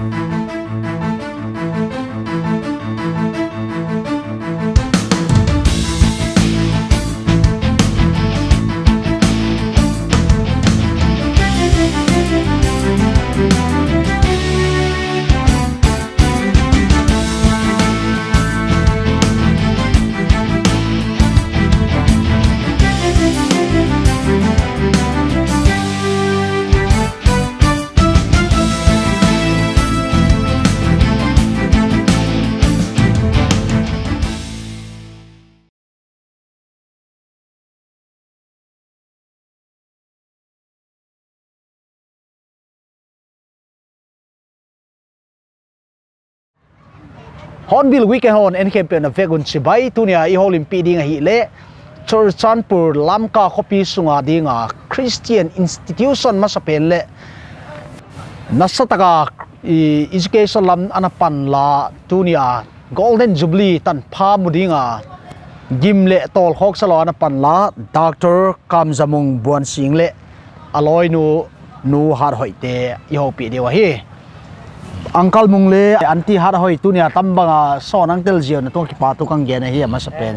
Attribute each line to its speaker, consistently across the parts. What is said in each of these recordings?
Speaker 1: hon bil week hon en campaign na vegun chibai tunia I holim pi ding hi le Churchanpur lamka copy sunga dinga Christian institution masapen le nasataka education lam anapan la tunia golden jubilee tan pha mudinga gimle tol khok salo anapan la Dr. Kamzamung Buan Sing le aloi nu har hoite I hopi dewa hi Uncle Mungle anti har hoi tunia tambanga son uncle jio na to ki patu kang gena hi ma sapen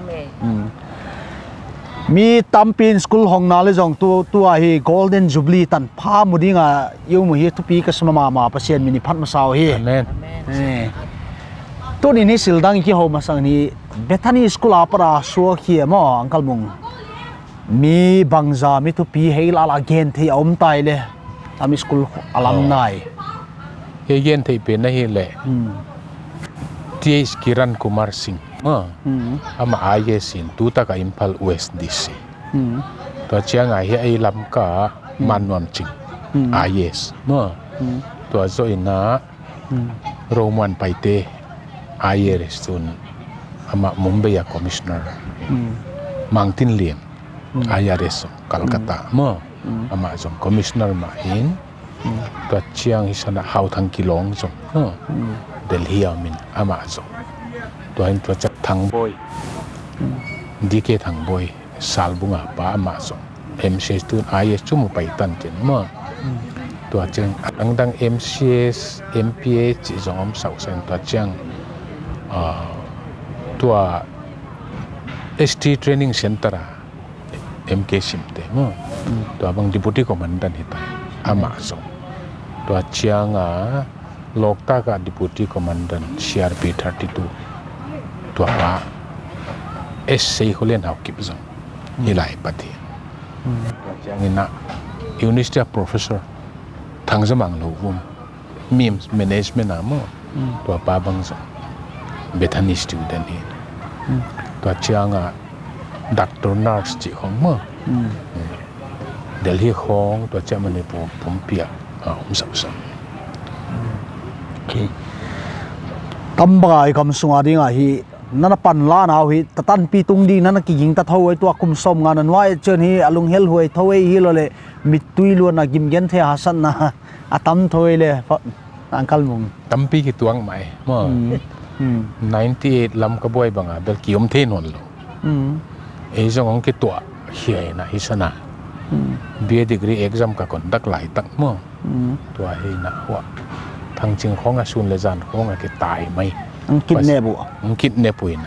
Speaker 1: mi tampin school hong na le jong tu hi golden jubilee tan pha mudinga yu mu hi tu pi ka sama ma pasien mini phat ma saw hi amen tu ni sildang ki ho ma sang ni Bethany school apara so hi mo Uncle Mung mi bangza mi tu pi heil ala gen thi om tai le ami school alumni
Speaker 2: Yen thei pe na hi le TH Kiran Kumar Singh ama aye sin tu ta ka Imphal West DC to chiang ai ai lam ka manwam ching ayes to zo ina Roman paite aye restun ama Mumbai commissioner Mangtin Lien ayares Calcutta ama zo commissioner ma hin to chiang hisana hau thang kilong zo Delhi amin ama zo to hin to chak thang boy dike thang boy salbunga pa ama zo MCS tun IS chumu pai tan chen ma to chang angdang MCS MPA chi zong sau sen to chang to ST training center MK simte ma to abang deputy commandant hita ama zo to chiang Lokta ka deputy commandant CRP 32 to pa SC holen hau kip zong ilai pati chiang ina university professor thangzamang lovum memes management amo to pa bang zong Bethany student in to chiang doctor nurse chi hong mo Delhi hong to chamane pumpia sa
Speaker 1: tamba kam sunga dinga hi nana pan la na hi tatan pi tung ding nana ki ging ta thoi to kum som nga nan wai chen hi alung hel hoi thoi hi lo le mitui lo na gim gen the hasan na atam thoi le Uncle Mung
Speaker 2: tampi ki tuang mai mo 98 lam ka boy banga bel kiom the non lo e jong ong ki to hiai na hisana BA degree exam ka conduct lai tak mo to hi na wa thang ching khong a sun le jan khong a ke tai mai
Speaker 1: ang kidnap bu ina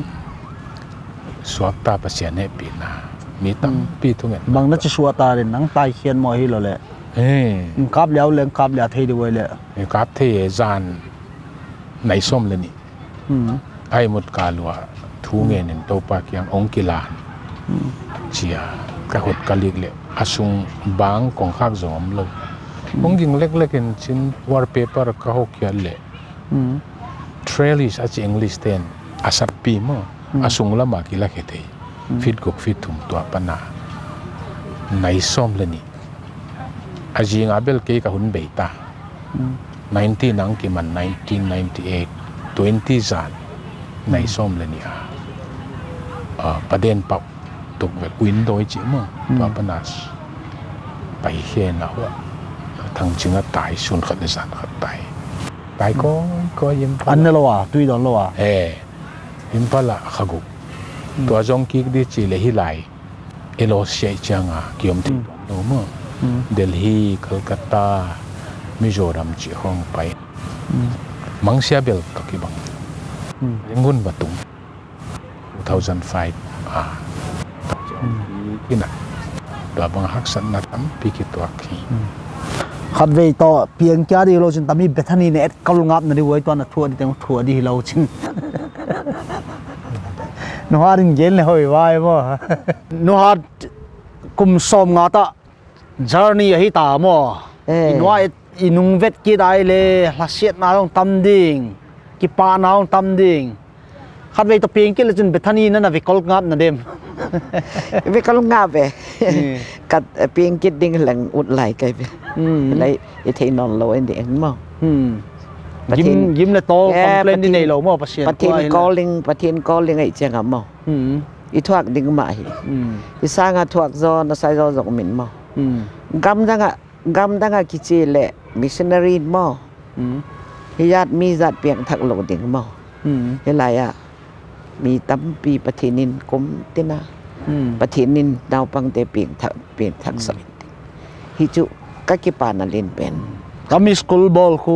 Speaker 2: swak ta pasien ne pi na mi tam pi thung
Speaker 1: bang na chi suwa ta rin nang tai khian mo hi lo le kap liao leng kap lia thei de wei le
Speaker 2: kap thei jan nai som le ni ai mut ka lwa thu nge nen to pa kyang ong kilan chia ka hot ka lik le asung bang kong khak zom lo mong ging lek lek in chin wallpaper ka ho kya le trailis a chi English ten asap pi mo asung lama ki la khete fit gok fit thum to pana nai som le ni aji ngabel ke ka hun beita 19 nang ki man 1998 20 zan nai som le ni paden pau tuk ve window chi mo to pana pai he na ho thang chinga tai sun khat zan khat tai ko yim
Speaker 1: an lo wa tui don lo wa
Speaker 2: yim pala khagu to jong ki di chi le hi lai elo she changa kiom ti no mo Delhi Kolkata Mizoram chỉ hong pai mang sia bel to ki bang ringun batung 2005 kina to bang haksan na tam pi ki to khi
Speaker 1: khát về to pieng kia đi lo chân tami bethani net câu ngáp này với toàn là thua đi tiếng thua đi lâu chân nó hoa đình gen là hồi vai mà nó hoa cùng xóm ngã ta journey ấy ta mà nó inung vet kia đây le là siết nào tâm đình cái pa nào tâm đình khát về to pieng kia là chân bethani nó là về câu ngáp này đêm
Speaker 3: về câu ngáp về cắt pieng kia đinh lằng ụt lại cái về lấy để thấy non lâu anh để anh mà
Speaker 1: ยิ้มเลยโตcomplainที่ไหนเรามั่วประเทศ
Speaker 3: callingไอ้เจ้าหม่ออีทวกดิ่งมาอีสร้างทวกจอนะใส่จอจงมินหม่อกำดังกิจเละ missionary หม่อญาติมีญาติเปียงทักโลดิ่งหม่อเฮ้ยไรมีตั้มปีประเทศนินกุมตินะประเทศนินดาวปังเตเปียงทักสมิติฮิจุก็กี่ปานาเล่นเป็น
Speaker 1: ก็มีสคูลบอลคู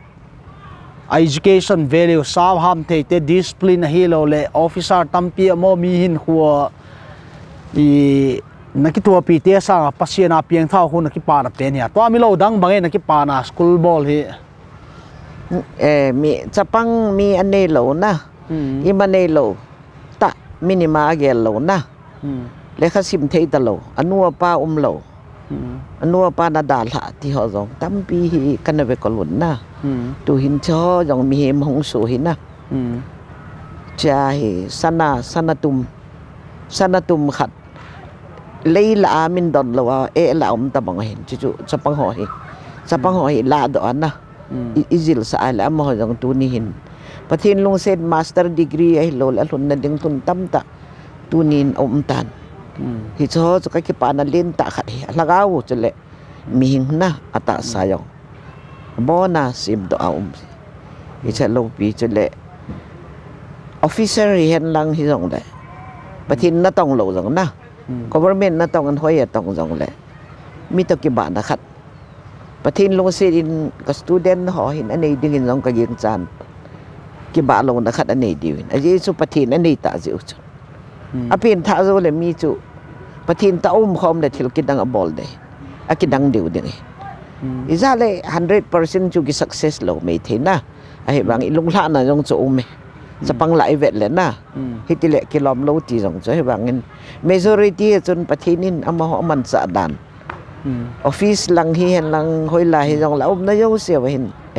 Speaker 1: education value สาวห้ามเทเต discipline ฮีโร่เลย officer ตั้มปีโมมีหินหัวอีนักตัวปีเตะสังปัสยานาเพียงเท่าคนนักปานาเป็นเนี่ยตัวมีเราดังบางเอ็นนักปานาสคูลบอลฮี
Speaker 3: มีจะปังมีอันนี้โลนะอีมันนี้โลตะมินิมาเกลโลนะเลขาสิมเทตโลอันนัวป้าโลอันนัวป้านาดาละที่เขาจงตั้มปีกันเอาไปกลุ่นนะดูหินช่อจงมีเหมหงสูหินนะจะเห็สนาตุมขัดเลยละมินดอนเราละอมตะบังเห็นจู่จะปังหอยละดอนนะอิจิลสายละมหจงตูนี่เห็นประเทศลงเซนมาสเตอร์ดีกรีไอ้โลละทุนนั่นดึงทุนตั้มตะตูนินอมตันฮิโซจะก็คิดปานันเล่นตะขัดละก้าวจะเละมีหิงนะอัตสายองบ่นะสิมตัวเอาฮิจะลงปีจะเละออฟฟิเซอร์เห็นลังฮิจงได้ประเทศน่าต้องโลจงนะgovernment น่าต้องกันห้อยต้องจงเลยมีตัวกี่บาทนะครับประเทศลงเสียดินกับ student หอหินอันนี้ดึงจงกับยิงจานกี่บาทลงนะครับอันนี้ดีวินอันนี้สุประเทศอันนี้ตาจิ๋วจุอภินท้าโซเลยมีจุประเทศตาคอมเลยที่เราคิดดังบอลเลยคิดดังเดียวเดียวอีซ่าเลย 100% จุกิ success เราไม่เท่นะไอ้บางอีลุงหลานน่ะจงจุไม่จะปังหลายเวทเลยนะฮิติเละกิโลมโลตีจงจะให้บางเงิน majority จนประเทศนี้เอามาหัวมันสะดันออฟฟิศหลังเห็นหลังหอยลายจงแล้วนายกเสียไปเห็นไอ้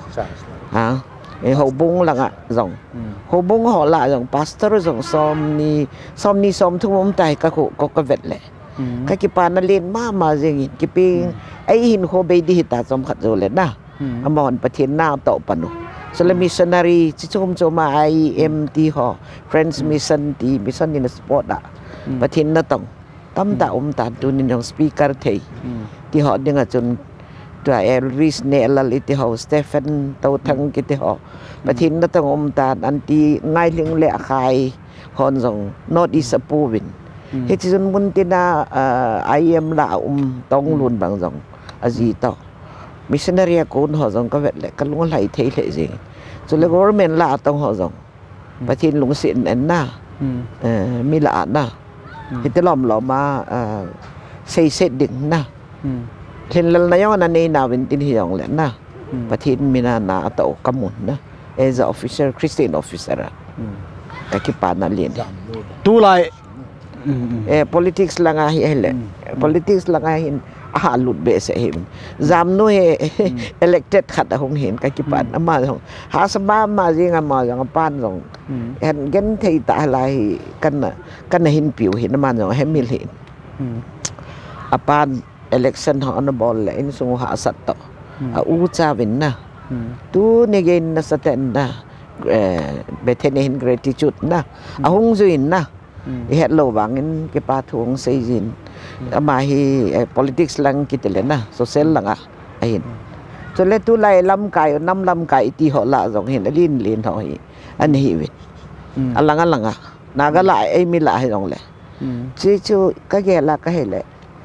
Speaker 3: หัวบุ้งหลังอ่ะจงหัวบุ้งหัวละจง pastor จงซ้อมทุกมุมใจก็เวทเลยก็กี่ปานนั่นเล่นมาอย่างงี้กี่ปีไอ้หินโคเบดีตาจอมขัดโจเลยนะเอามาหันประเทศหน้าต่อปนุสลามิชชันนารีที่ชมมาIMที่หอ Friends Mission ที่ Mission in the Sport อ่ะประเทศนั่นต้องตั้มตาตาดูนี่น้องสปีกเกอร์เทยที่หอดึงจนตัวเอลวิสเนลลิที่หอสเตฟานเตาทังกิที่หอประเทศนั่นต้องตาอันที่ง่ายเลี้ยงเละขายฮอนส่ง North East ปูวินเฮจิจนมุนตินาIM ละต้องลุ้นบางส่งอาจีต่อมิชชันนารีคนหอจงก็เวทเลยก็ลุงไหลเทยเลยจริงส่วน government ละต้องหอจงประเทศลุงเสียนน่ะมีละน่ะเห็นแต่ล้อมมาเสดึงน่ะเห็นแล้วนายวันนี้นาวินตินหิยองแหละน่ะประเทศมีนาต่อกำมุนนะ as a officer Christian officer ก็คิดปานนั่นเรียน
Speaker 1: ตู้ไร
Speaker 3: politics ละไงเห็นเลย politics ละไงเห็นหลุดเบสเห็นจำนู้นelected ขัดหงเห็นกันกี่ปันมาส่งหาสบ้ามาจริงมาอย่างปานส่งเห็นกันที่ตาอะไรกันเห็นผิวเห็นมาส่งให้มีเห็นปาน election ของอันบอลเลยนี่ส่งหาสัตว์ต่ออูจ้าวินนะตัวนี่เงินสแตนนะเบเทนเห็น gratitude นะหงจุนนะเห็นโลบางเงินกี่ปาทวงเสียนมาฮีpolitics ลังกิตเลยนะ social ลังอ่ะเห็นจนเล็ตุไลลำไก่น้ำลำไก่ที่หัวละสองเห็นลิ้นเลี้ยนทอยอันนี้วินอันลังอ่ะนากละไอ้มีละให้สองเลยชื่อก็แก่ละก็เห็นเลย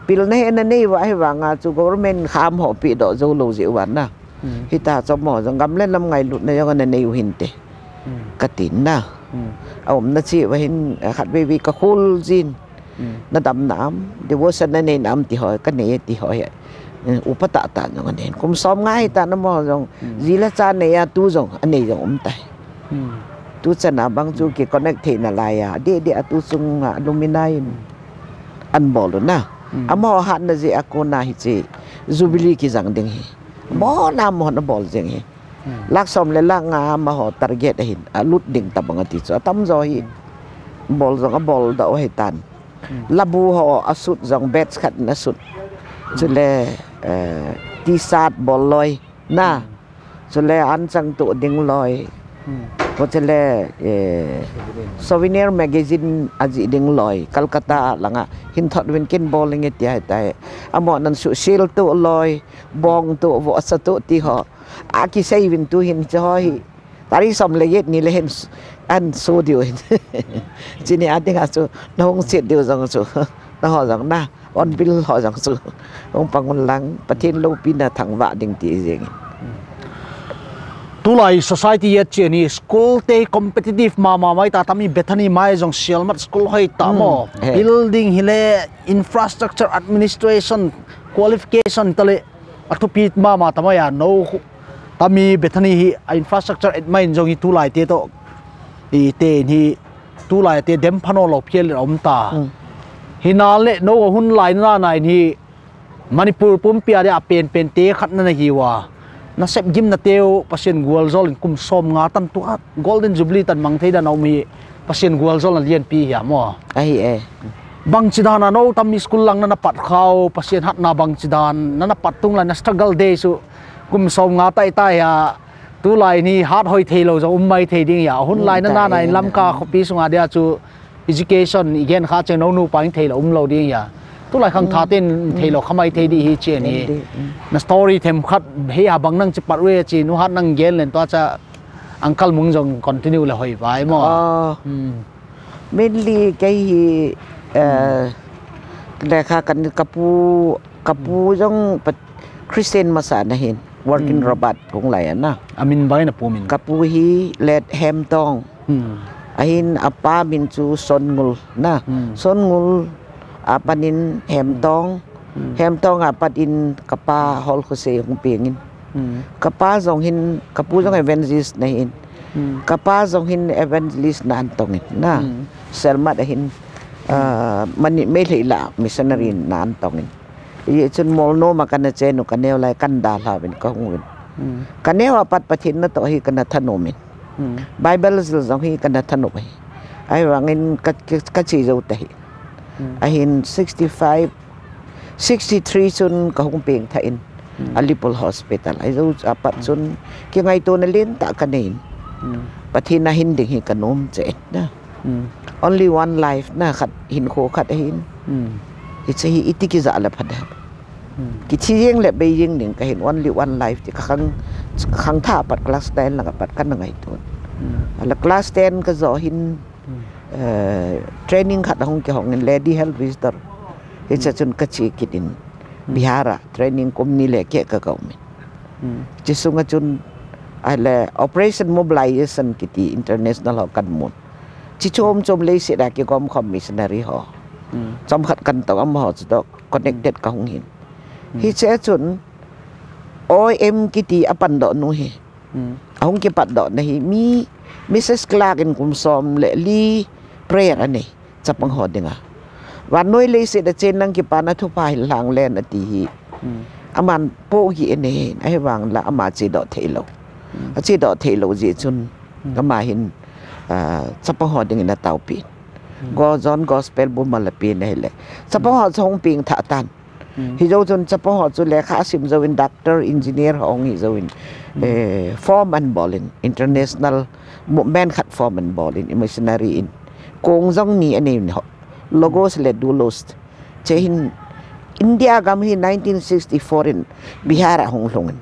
Speaker 3: pil này này vậy vàng à chú government khám họ bị đổ dâu lâu dịu bán na khi ta cho mỏ rằng gắm lên 5 ngày lụt này cho nên nhiều hình tệ cái tín na ông nó chỉ vậy khát vì cái khôn zin nó đầm nám để vô sân này nám thì hỏi cái này thì hỏi upat tạ tạ cho nên cũng xóm ngay ta nó mỏ rằng gì là cha này tu rằng anh này rằng ông tay tu chân à bang chú cái connect thì là lại à để tu sung alumni ăn bol rồi na amo hat na je ako na hi che jubilee ki jang ding hi mo na mo na bol jeng hi lak som le la nga ma ho target hin alut ding tabang ati cho tam zo hi bol jong a bol da o hi tan labu ho asut jong bet khat na sut chule ti sat bol loi na chule an chang tu ding loi Hotel souvenir magazine aji ding loi Calcutta langa hin thot wen ken bowling it ya tai amo nan su sil tu loi bong tu vo sa tu ti ho aki sei win tu hin choi tari som le yet ni le hen an so dio chini ati ga su na hong sit dio jong su na ho jong na on bil ho jong su ong pangun lang patin lo pina thang wa ding ti jeng
Speaker 1: tulai society yet cheni school te competitive mama mai ta tami bethani mai jong sialmat school hoi ta mo building hile infrastructure administration qualification tale atupit mama tamaya no tami bethani hi infrastructure admin jong hi tulai te to i te ni tulai te dem phano lo phiel om ta hinale no hun lai na nai ni manipur pumpia de apen pen te khat na hi wa na sep gim na teo pasien gual zol kum som nga tan tu golden jubilee tan mang thei da no mi pasien gual zol lian pi ya mo
Speaker 3: ai
Speaker 1: bang chidana no tam school lang na pat khaw pasien hat na bang chidan na pat tung la na struggle day su kum som nga tai tai ya tu lai ni hat hoi thei lo zo mai thei ding ya hun lai na na lam ka khopi sunga dia chu education igen kha che no nu paing thei lo lo ding ya tu lai khang tha ten thei lo khamai thei di hi che ni na story them khat he abang nang chi parwe chi nu hat nang gel len to cha uncle mung jong continue la hoi vai mo
Speaker 3: mainly cái le kha kan kapu jong Christian masa na hin working robot kung lai na
Speaker 1: amin bai na pumin
Speaker 3: kapu hi let hem tong ahin apa min chu songul na songul apanin hem tong apatin kapa hol khose hung pengin kapa jong hin kapu jong evangelist na hin kapa jong hin evangelist na antongin na selma da hin mani melila missionary na antongin ye chun molno makana chenu kaneu lai kanda la ben ka hungin kaneu apat pathin na to hi kana thanomin bible jong hi kana thanomi ai wangin ka chi zo ta hi ahin 63 chun ka hung peng thain Alipol hospital ai zo apat chun ki ngai to na len ta kanin pathin na hin ding hi kanom che na only one life na khat hin kho khat hin it's a itiki za la phada ki chi yeng le be yeng ning ka hin only one life ti ka khang tha pat class 10 la ka pat kan ngai to la class 10 ka zo hin training khat hong ki hong lady health visitor it's a chun ka chi kidin bihara training kom ni le ke ka kaum chi sunga chun ale operation mobilization kiti international kan mon chi chom le se da ki kom missionary ho chom khat kan to am ho to connected ka hong hin hi che chun OM kiti apan do nu hi hong ki pat do na hi mi Mrs. Clark in kum som le li prayer ani chapang ho dinga wan noi le se da chen nang ki pa na thu pai lang len ati hi aman po hi ene ai wang la ama chi do thelo chi do thelo ji chun kama hin chapang ho ding na tau pi go John gospel bu mal pi ne le chapang ho chong ping tha tan hi zo chun chapang ho chu le kha sim zo in doctor engineer hong hi zo in foreman bolin international men khat foreman bolin missionary in kong jong ni ani logos le du lost chehin India gam hi 1964 in Bihar hong longen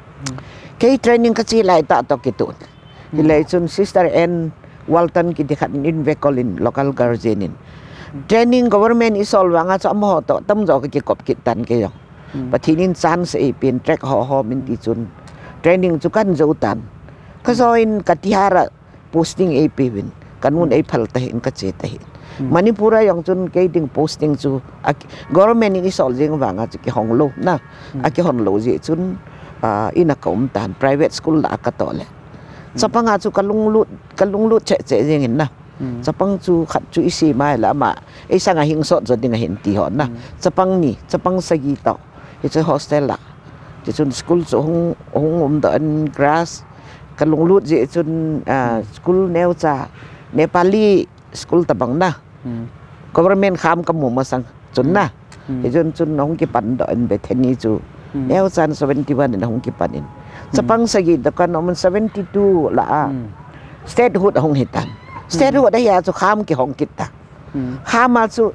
Speaker 3: ke training ka chi lai ta to kitun hilai chun sister N Walton ki dikhat in vekolin local guardian in training government isol wanga cha mo to tam jo ke kop kit tan ke yo patinin san se pin track ho min ti chun training chu kan zo tan ka zoin katihara posting ap win kanun ai phal ta hin ka che ta hin manipura yang chun ke ding posting chu government in isol jing wanga chu ki hong lo na a ki hon lo ji chun in a kom tan private school la ka to le sapanga chu kalung lut che jing hin na sapang chu khat chu isi mai la ma ai sanga hing so zo ding hin ti hon na sapang sagi to hi chu hostel la chi chun school chu hong da an grass kalung lut je chun school neu cha Nepali school tabang na government kham ka mu ma sang chun na hi chun hong ki pan da an be theni chu neu chan 71 in hong ki pan in sapang sagi da kan on 72 la statehood hong hitan statehood da ya chu kham ki hong kit ta kham ma chu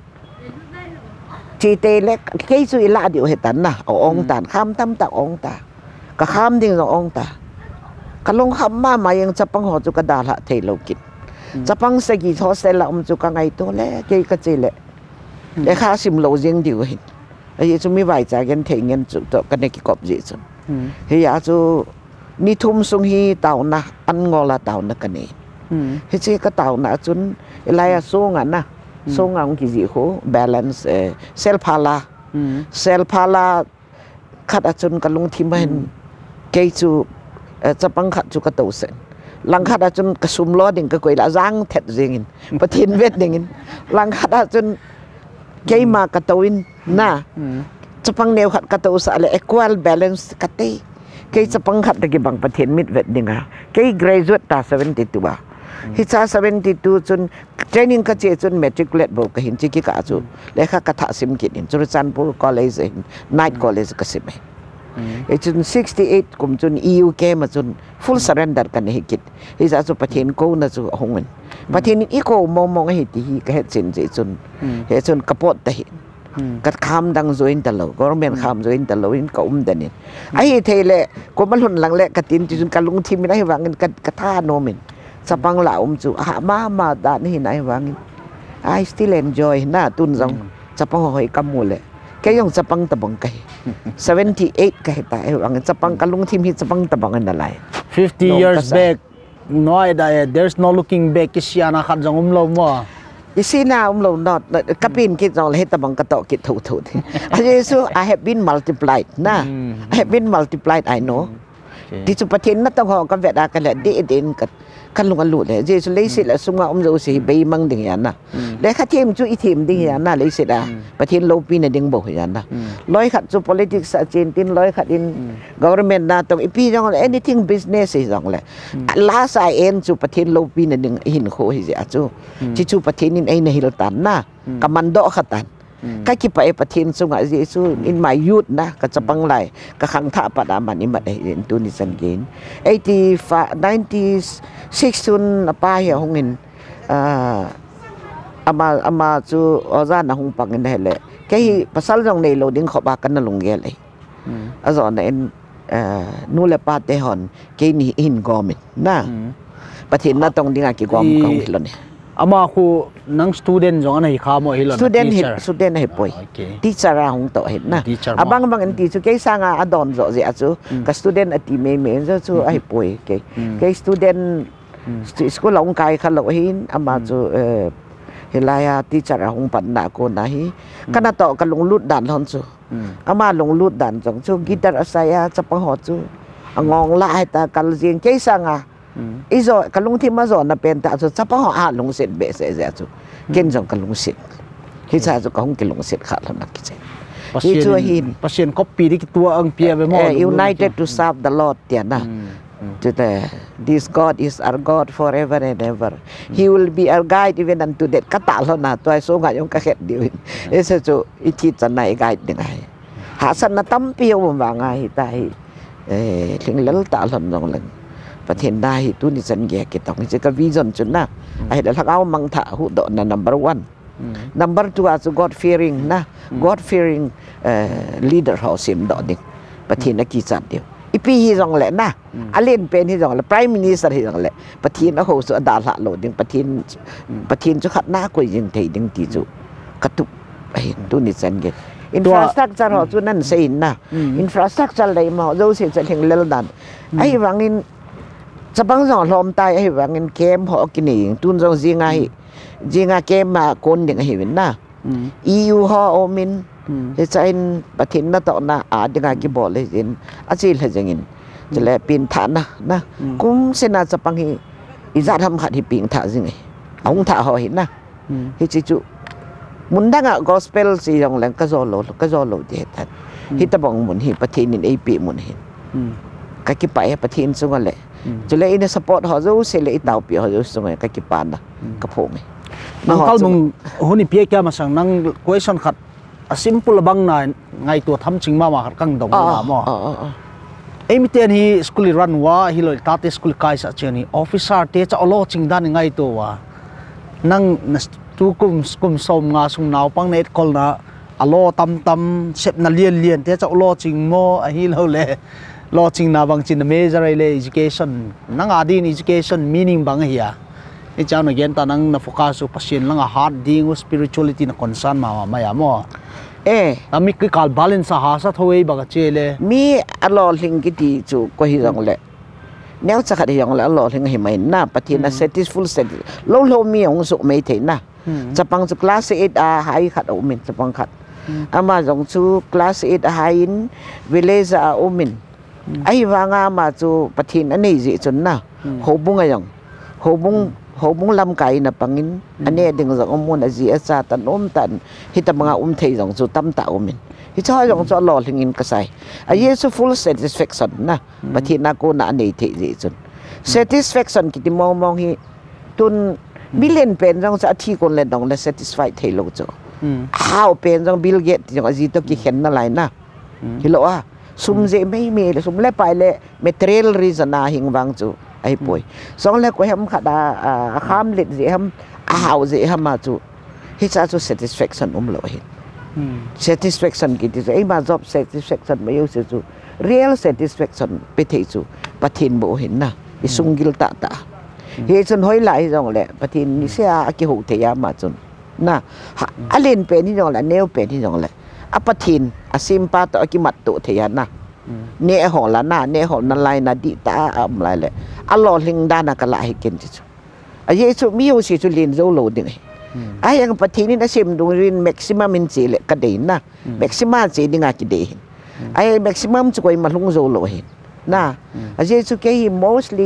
Speaker 3: chi te le ke chu ila dio hitan na ong tan kham tam ta ong ta ka kham ding ong ta ka long kham ma yang sapang ho chu ka da la thei lo kit sapang sagi hostel la chu ka ngai to le ke ka che le le kha sim lo jing dio hin ai chu mi vai cha gen thei ngen chu to ka ne ki kop ji chu he ya chu ni thum sung hi tau na an ngola tau na ka ne he che ka tau na chun elaya song na song ang ki ji ho balance self hala khat a chun ka lung thi man ke chu chapang khat chu ka to sen lang khat a chun ka sum lo ding ka koi la jang thet jing in pathin vet ding in lang khat a chun ke ma ka to in na chapang neu khat ka to sa le equal balance ka te ke chapang khat ki bang pathin mit vet ding a ke graduate ta 72 ba hi cha 72 chun training ka che chun matriculate bo ka hin chi ki ka chu le kha ka tha sim ki in chu chanpur college in night college ka sim e chun 68 kum chun eu ke ma chun full surrender kan hi kit hi cha chu pathin ko na chu hongen pathin i ko mong hi ti hi ka het chin je chun he chun kapot ta hi kat kham dang join ta lo government kham join ta lo in ka danin ai thele ko mal hun lang le katin chun kalung thim na hi wangin ka tha no min sapang la chu ma da ni nai wangin I still enjoy na tun jong sapang hoi kamule ke yong sapang tabang kai 78 kai ta ai wang sapang kalung thim hi sapang tabang an dalai
Speaker 1: 50 years back no there's no looking back kisiana khat jong lo mo
Speaker 3: isina lo not kapin kit jong le tabang ka to kit thu so I have been multiplied na I have been multiplied I know di chu pathin na tong ho ka vet da ka le di din ka kan lung alu le je le sit la sunga zo si be mang ding yan na le kha thim chu I thim ding yan na le sit da pathin lo pi na ding bo yan na loi khat chu politics a chin tin loi khat in government na tong ipi jong anything business is jong le last I end chu pathin lo pi na ding hin kho hi ja chu chi chu pathin in ai na hil tan na kamando khatan ka ki pa e pathin sunga ji su in my youth na ka chapang lai ka khang tha pa da man I ma in tu ni san gain 96 chun pa ya hongin ama chu oza na hong pang in hele ke pasal jong nei lo ding kho ba kan na lung ge le azo na en nu le pa te hon ke ni in gomin na pathin na tong dinga ki gom ka wi lo ne
Speaker 1: ama khu nang student jong anai kha mo hilon
Speaker 3: student he poi teacher ra hong to he na abang bang ti chu ke sanga adon zo je chu ka student ati me zo chu ai poi ke student school ong kai kha lo hin ama chu hilaya teacher ra hong pan na ko na hi kana to ka lung lut dan hon chu ama lung lut dan jong chu guitar asaya chapang ho chu angong la ai ta kal jing ke sanga izo kalung thi ma zo na pen ta chu chapa ho a lung set be se ja chu ken jong kalung set hi cha chu ka hong ki lung set kha la na ki che hi chu hin
Speaker 1: pasien copy di tua ang pia be mo
Speaker 3: united to serve the Lord tia na this God is our God forever and ever he will be our guide even unto death kata lo na to so nga yung ka het di ese chu I chi chan nai guide ding ai ha san na tam piu ma nga hi ta hi thing lal ta lon jong langประเทศใดตุนิสันแก่กิตองจะก็วิจารณ์จุดนะไอ้เด็กเขามังถะหุดนะ number 1 number 2 also God fearing นะ God fearing leader เขาเสียมดอดิ่งประเทศนักกิจการเดียวอีปีที่สองแหละนะอาเล่นเป็นที่สองแหละ prime minister ที่สองแหละประเทศนักเขาสุดาละโหลดิ่งประเทศจุขัดหน้ากุยยิงไทยดิ่งที่จุกระตุกเห็นตัวนี้เซนเกตอินฟราสตรักเจอร์เขาจุดนั้นเสียนะอินฟราสตรักเจอร์เลยมาเราเสียจะถึงเลวนั้นไอ้วังนี้จะบังสองลมตายไอ้วังนี้เกมเขากินเองตุนจงจิงไงเกมมาคนอย่างเห็นนะEU เขาโอมินจะใช้ประเทศนั้นต่อหน้าอาจจะไงกี่บอกเลยเห็นอาชีพอะไรอย่างนี้จะแลปีนฐานนะกุ้งเส้นอาจะปังฮีอีจะทำขัดที่ปีนฐานยังไงเอาถ่าเขาเห็นนะที่จู่มุนดังอ่ะ gospel สิอย่างแรงก็โจโลเด็ดทันที่ตะบองมุนเห็นประเทศนี้ไอ้ปีมุนเห็นก็กี่ไปประเทศส่งอะไรจะเลยอินสปอร์ตเขาจะเสเลยดาวปีเขาจะส่งอะไรก็กี่ปานนะก็พงไง
Speaker 1: นังเขามึงหุ่นเพียแกมาสั่งนัง question ขัด simple บางนายไงตัวทำจริงมาขัดกังดงมาหม้อไอ้มิเตนฮีสกุลรันว่าฮิโลตาเตสกุลไกส์เจนี่ออฟฟิศอาร์เตจะเอาล้อจริงด้านไงตัวว่านั่งทุกคุมสมงาสุงนาวปังเน็ตคอลนะเอาล้อตำเสพนั่นเลียนเตจะเอาล้อจริงโม่ฮิโลเล่ล้อจริงนะบางจินเมจอะไรเลย education นั่งอาดีน education meaning บางเฮียไอ้เจ้าหน้าเย็นตานั่งนับโฟกัสสุภาษิตนั่งอา heart ดิ้ง spirituality นั่ง concern มาอย่างมั่วแต่มีคือการ balance หาสักเท่าไหร่บ้างเจเลย
Speaker 3: มีอารมณ์ลิงกิที่จู่ก็ฮิรังเลยแนวสักอย่างเลยอารมณ์ลิงเห็นไหมน่าปฏิณา satisful set โลมีองสุไม่ถึงนะจะปังจุ class 8 high ขัดโอมินจะปังขัดอามาจงจู class 8 high in village โอมินไอ้ว่างามาจูปฏิณานี่จิจนนะหัวบุ้งอะไรอย่างหัวบุ้งลำไก่นะปังอินอันนี้ดึงจากอมุนอาจีอาซาตันตันฮิตมังอาเทยจงจูตั้มตาอมินฮิตชอยจงจูหล่อลิงอินก็ใส่อาเยซู full satisfaction นะปฏิณากูน่ะนี่เทยจิจน satisfaction คิดมองฮิตุนบิลเลนเป็นจงจะที่คนเล่นตรงเลย satisfied เทยโลจูข้าวเป็นจงบิลเกตจงอาจีตัวกี่เห็นนั่นไรนะฮิโลอ่ะสุ่มเจไม่มีเลยสุ่มเล่ไปเลย material reason นะหิงวังจูไอ้ป่วยสองเล็กกว่าhemขัดข้ามเล็ดเสียhemหาวเสียhemมาจูที่จะจู satisfactionเลยเห็น satisfaction กี่ที่ไอ้มา job satisfaction ไม่อยู่จู real satisfaction ไปที่จูปฏิณโบเห็นนะไอ้สุงกิลตาเฮ้ยจนห้อยไหลจงเลยปฏิณนี่เสียกี่หูเทียมาจนนะอะไรเป็นที่จงเลยเนวเป็นที่จงเลยอปฏิณซิมปาตัวกี่มัดตัวเทียนะเนี่ยหอละน่ะเนี่ยหอนั่นไรนะดิตาอะไรเลยอร่อยลิงด้านนักละให้กินจิตไอ้ยิ่งมีอยู่สิจุลินโซโลดิ่งไอ้ยังปฏินี่นะชิมดูรินแม็กซิมัมมินจีเลยกระเด็นนะแม็กซิมัมจีดิ่งกี่เดือนไอ้แม็กซิมัมจะไปมาลงโซโลเห็นนะไอ้ยิ่งสุกี้ mostly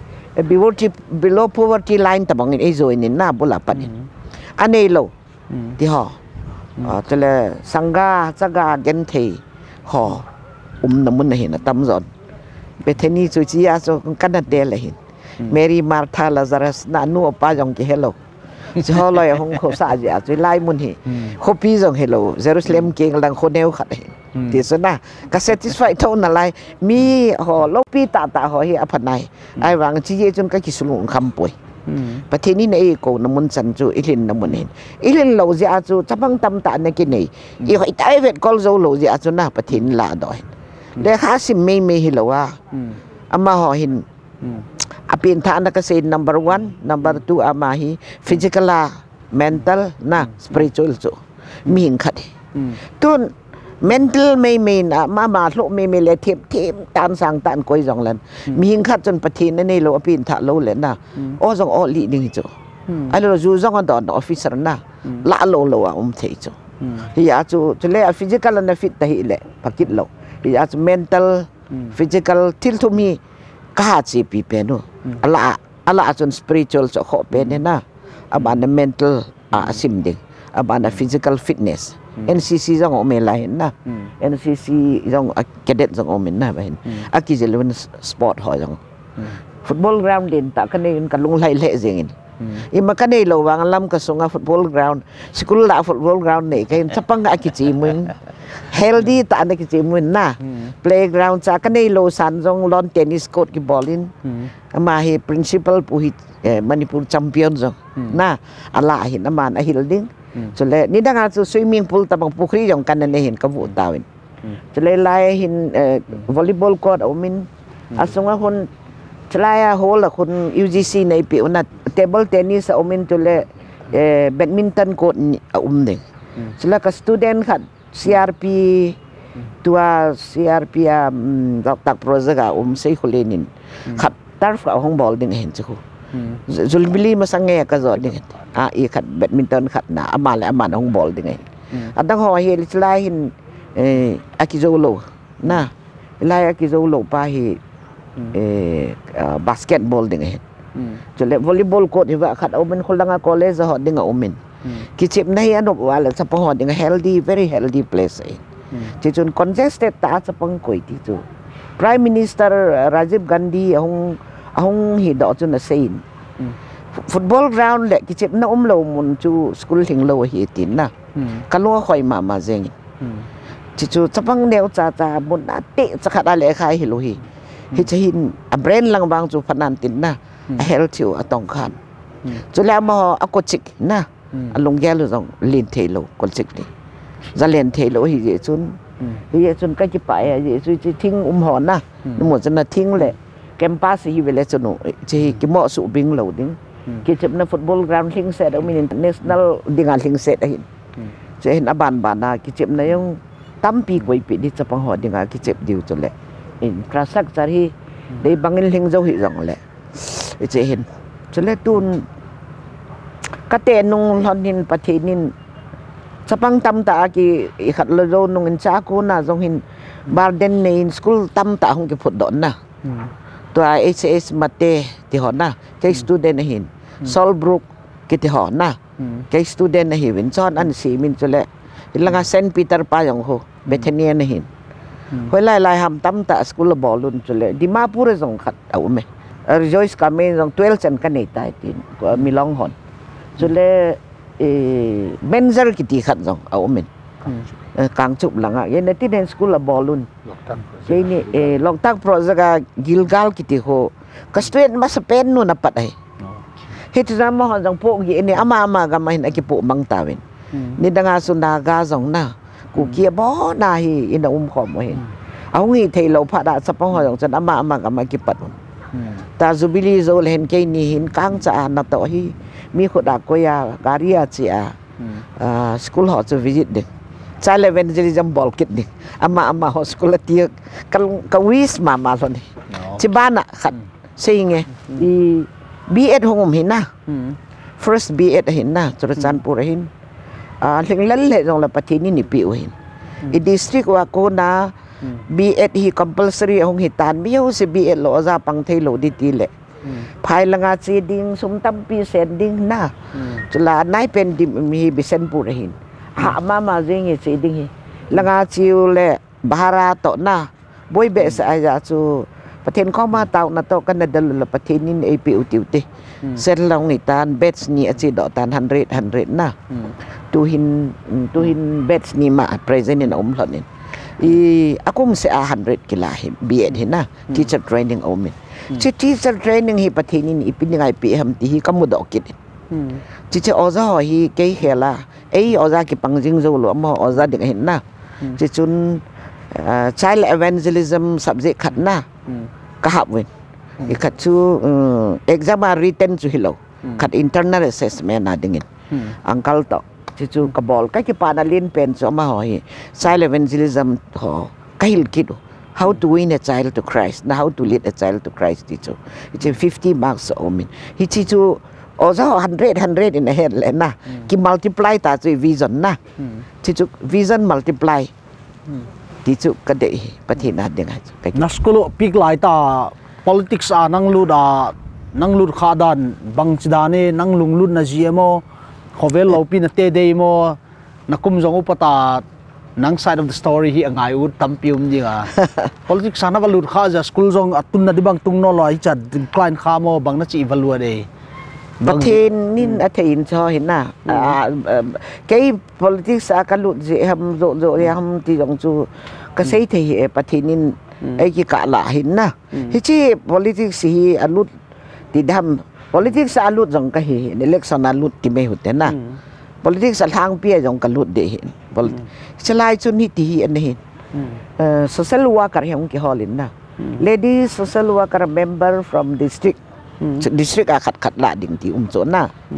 Speaker 3: below poverty line แต่บางอย่างไอ้โซนนี่น่าบุหรี่ปันอันนี้โลที่ห่อจะเลยสังกาจักรเกนเทห่อน้ำมันเห็นตั้มจอนเบเทนีสุจิยาสุกันนัดเดลเห็นเมรี่มาร์ธาลาซารัสนานูป้าจงกิเฮโลจะฮอลอยของเขาสาจิอาจุไลมุนเห็นเขาพี่จงเฮโลเยรูซาเล็มเก่งดังคนเนวขัดเห็นที่สุดนะก็ satisfied เท่านั้นเลยมีห่อโลปีตาห่อเฮียอภัยในไอ้วางที่เยจนก็คิดสลุงคำป่วยประเทศนี้ในเอโกน้ำมันสันจูอิลินน้ำมันเห็นอิลินเราจะอาจูจะบังตำตาในกินนี่อีกไอ้ไต้เวทก็เราเราจะอาจูน่าประเทศลาดอยเด็กข้าสิไม่เห็นหรอว่าอามาห่อหินอาเป็นฐานนักเรียน number 1 number 2อามาฮี physical mental นะ spiritual จูมีหินขัดตุน mental ไม่นะมาโลไม่เลยเทียบตามสั่งตามก้อยจงเลยมีหินขัดจนประเทศนี่เราเป็นฐานเราเลยนะโอ้จงอ้อลีนี่จูไอ้เราจูจงกันตอนออฟฟิศนะละเราอ่ะเทจูที่อาจูจะเล่ physical นั่นฟิตแต่หินเลยปักกิดเราที่อาจ mental physical ที่ทุมีก็หาจีปีเป็นนู่อะไรจน spiritual จะขอเป็นเนี่ยนะอาบาน mental ซิมดิ้งอาบาน physical fitness NCC จงอเมริกานะ NCC จงcadet จงอเมริกาไปเห็นอากิจเลวันสปอร์ตหอยจงฟุตบอลกราวด์เด่นแต่กันนี่กันลงไล่เละจริงอีมากันนี่เราวางลำกระทรวงฟุตบอลกราวด์สกุลละฟุตบอลกราวด์นี่กันจะปังอากิจมึงhealthy แต่อันนี้ก็จะมึนนะ playground จากกันในโลซันจงลอนเทนนิสโคร์ตกีบอลลินมาให้ principal ผู้ฮิตมณิปุร champion จงนะอะไรเห็นน้ำมันอหิลดิ้งจนเลยนี่ดังนั้น swimming pool แต่บางผู้ครีจงกันนั่นเห็นกับวัวตาวินจนเลยไล่เห็นvolleyball court อมินอาสงว่าคนจนเลยโฮลคน UGC ในปีนั้น table tennis อมินจนเลยbadminton court อมิน sila ka student khat CRP tua CRP tak project sei khulenin khat tarf ka hong ball ding hen chu zulbili masange ka zo ding i khat badminton khat na amal hong ball ding adang ho hi lai hin akizolo na lai akizolo pa hi basketball ding hen chule volleyball court hi wa khat omen khulanga college ho ding omen kichip nahi anop wala sa pohon ding healthy very healthy place chi chun congested ta sa pang koi ti chu Prime Minister Rajiv Gandhi ahong hi do chun na sein football ground le kichip na lo mun chu school hing lo hi tin na kalo khoi ma zeng chi chu chapang neu cha cha bun na te cha khat ale khai hi lo hi chahin a brain lang bang chu phanan tin na health chu atong khan chu la mo akochik na along gelo jong lin thelo kolchik ni za len thelo hi chun ka chi pai hi chu thing hon na mo chana thing le campus hi vele chunu chi ki mo su bing lo ding ki chep na football ground thing set o min national dingal thing set hin che hin aban na ki chep na yung tampi koi pi di chapang ho dinga ki chep diu chu le infrastructure hi dei bangil hing zo hi jong le che hin chule tun kate nung lonin pathinin sapang tam ta ki khat lo zo nung in cha ko na jong hin barden nei school tam ta hong ki phut don na to HS mate ti ho na ke student hin Solbrook ki ti ho na ke student hi win chon an si min chule ilanga Saint Peter pa jong ho Bethania na hin hoi lai ham tam ta school bolun chule Dimapur jong khat au me Rejoice kami jong 12 chan kan nei tai tin milong hon chule menzer kiti khat jong au men kang chup langa ye ne tin school bolun ye ni long tak project Gilgal kiti ho ka student mas pen no na pat ai hit zama hon jong po gi ni ama ga mahin aki po mang tawin ni danga sunaga jong na ku kia bo na hi in khom mo hin au ngi thei lo pha da sapong ho jong chan ama ga ma ki pat ta zubili zo len ke ni hin kang cha na to hi mi khoda ko ya garia chia school ho to visit de child evangelism ball kit ni ama ho school ti ka wis ma lon ni chibana khat singe i B.Ed hongum hin na first B.Ed hin na Churachan pura hin ling lal le jong la pathini ni pi hin i district wa ko na B.Ed hi compulsory hong hitan mi ho se B.Ed lo za pang thei lo di ti le phai langa chi ding sum tam pi sending na chula nai pen dim mi bisen pura hin ha ma jing chi ding hi langa chiu le bahara to na boy be sa ja chu pathen ko ma taw na to kan dal la pathenin APU tiute set long ni tan bets ni achi do tan 100 na tu hin bets ni ma present in lon i akum se 100 kila hi B.Ed hin na teacher training omen chi teacher training hi pathenin ipingai pi ham ti hi kamudo kit chi oza ho hi ke hela ei oza ki pangjing zo lo mo oza ding hin na chi chun child evangelism subject khat na ka hap win i khat chu exam written chu hilo khat internal assessment na dingin uncle to chi chu ka bol ka ki panalin pen so ma ho hi child evangelism ho ka hil kid how to win a child to Christ na how to lead a child to Christ ti chu it's 50 marks o min hi chi chu oza 100 in a head le na ki multiply ta chu vision na chi chu vision multiply ti chu ka de pathina ding ha
Speaker 1: na school pik lai ta politics a nang lut kha dan bang chidane nang lung lut na GMO khovel lo pi na te dei mo na kum jong upata nang side of the story hi angai ut tampium jinga politics sana lut kha ja school jong atun na dibang tung no loi cha client kha mo bang na chi evaluate dei
Speaker 3: pathin nin athin cho hin na cái politics a ka lut je ham zo ham ti jong chu ka sei thei pathin nin ai ki ka la hin na hi chi politics hi alut ti dam politics alut jong ka hi election alut ti me hute na politics al hang pia jong ka lut de hin chalai chu ni ti hi an hin social worker hem ki holin na lady social worker member from district a khat la ding ti cho na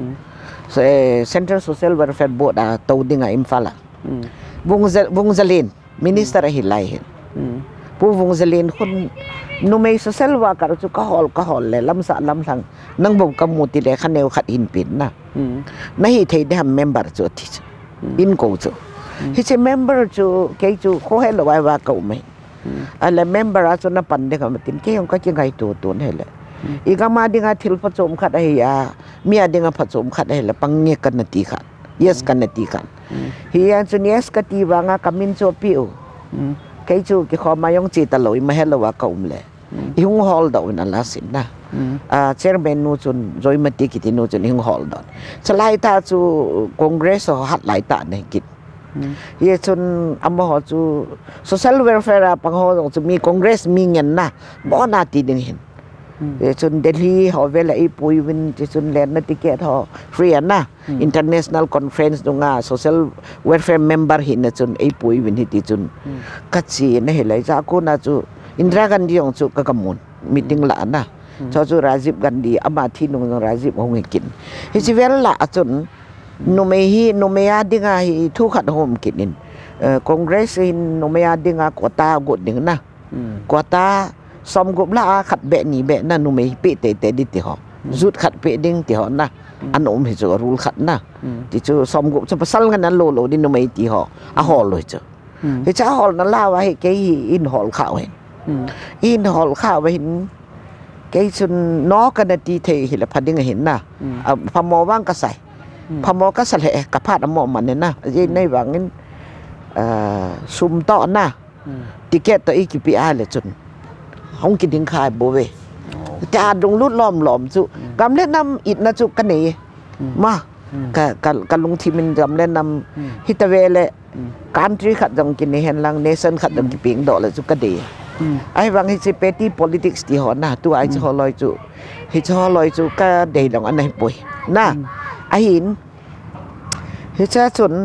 Speaker 3: Central Social Welfare Board ตัวดิ่งอิมฟาละวงเจริญมินิสเตอร์หิไลเห็นผู้วงเจริญคนนุ่มโซเชียลว่าการจุกฮอลเลยลำสังนั่งบุกกมุติเลยขันเนวขัดอินปินนะนั่นเหตุที่ทำเมมเบอร์จุดที่อินกูจุที่จะเมมเบอร์จุเกี่ยจูเขาให้เราไว้ว่าเขาไม่อะไรเมมเบอร์จุนับปันเด็กมันตินเกี่ยงก็จะไงตัวนี่แหละอีกมาดิ่งทิลผสมขัดให้ยามีอะไรดิ่งผสมขัดให้ละปังเงี้ยกันนาทีขัดyes กันนาทีกันเฮียจุน yes กันทีว่างกามินโจพิวเกี่ยจูกี่ข้อมายองจีตลอยมาให้เราว่าเขาเลยหิ้งฮอลดอนนั่นละสินะเชอร์เบนนูจุนจอยมาตีกิตินูจุนหิ้งฮอลดอนสลายตาจูคอนเกรสเขาหัดหลายตาในกิจเยจุนอัมพอจูโซเชียลเวลแฟร์ปังฮอจูมีคอนเกรสมีเงินนะบ่นาตีดึงเห็นเยจุนเดลีเขาเวลาไอ้ปุยวินเยจุนแลนด์นัติเกตเขาฟรีนะ international conference ตรงอ่ะ social welfare member เห็นนะจุนไอ้ปุยวินที่จุนกัดสีนี่เห็นเลยจากกูน่าจูอินทรากันดีของจุกกำมุนมีติ้งหลานนะชาวจุราจิบกันดีอามาที่นุ่งราจิบคงกินฮิจิเวลละจนนุ่มนุ่มยาดิ่งอ่ะทุกขัดหอมกินคอนเกรสนุ่มยาดิ่งอ่ะกวตากดดิ่งนะกวตาสมกุบละขัดเบะนี่เบะนั่นนุ่มเปะเตะดิติหอจุดขัดเปะดิ่งติหอนะอันนุ่มฮิจูรูลขัดนะที่จูสมกุบจะพัสลกันนั้นโลดินุ่มติหออะฮอลเลยจ้ะฮิจ้าฮอลนั่นล่าว่าให้แกอินฮอลข่าวเห็นอินฮอลข่าวเห็นแกชุนนอกันดีเทหิลพัดยังเห็นนะพมว่างก็ใส่พมก็ใส่กับพาดหมอมันเนี่ยนะยิ่งในบางนั้นซุ่มต่อนะติเกตตัวอีกปีอาเลยจนห้องกินถึงขายโบเวจะดงลุดล้อมจุกำเล่นนำอิดนะจุกันนี่มากันลงทีมันกำเล่นนำฮิตเวเลการทรีขัดจังกินในเห็นลังเนชั่นขัดจังกินปิงดอกเลยจุกันดีไอ้บางฮิจิเปตี้ politics ที่หอนะตัวไอ้จะหอลอยจุฮิจะหอลอยจุก็เดี๋ยวอันไหนป่วยนะไอ้หินฮิจะส่วน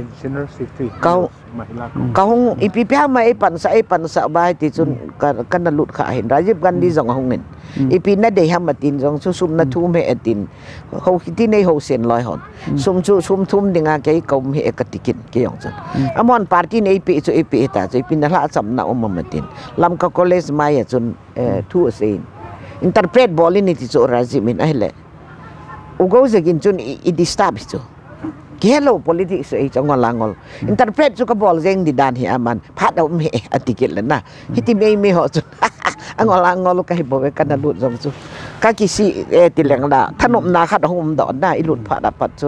Speaker 3: เขาห้องอีพีพิฮามาไอ้ปันสะบายที่ส่วนกันนั่นหลุดขาเห็นราจิบกันดีสองห้องเงินอีพีนั่นเดี๋ยวมาตินสองซุ่มนั่นทุ่มให้ตินเขาที่ในเขาเสียนลอยหอนซุ่มทุ่มดิ่งอะไรเขาไม่เอกติกินเกี่ยงจังอมอนปาร์ตี้ในอีพีจุอีพีแต่จุอีพีนั่นละสำนักอมมาตินลำก็เลสมาจนทั่วเสียนอินเตอร์เพรสบอลนี่ที่จุราจิมินไอ้เละอุกเอาจะกินจนอีดิสตาบิจุHello politics ay jangan langol. Interpret suka bol zeng di dan hi aman. Phat au me atikil na. Hiti me ho chu. Angol angol ka hibo ka na lut jong chu. Ka kisi tileng da. Thanom na khat hom do na ilut phat dapat chun.